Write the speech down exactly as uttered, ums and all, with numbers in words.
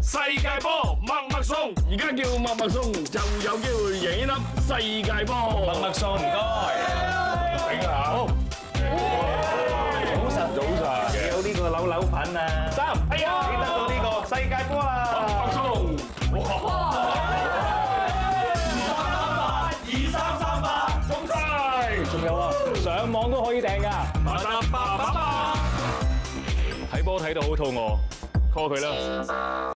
世界波麥麥送，而家叫麥麥送就有機會贏一粒世界波。麥麥送唔該，頂下。好，早晨早晨，有呢個扭扭粉啊。三，哎呀，你得到呢個世界波啦。麥麥送，哇！二三三八，送晒。仲有啊，上網都可以訂㗎。八八八八八。睇波睇到好肚餓，call佢啦。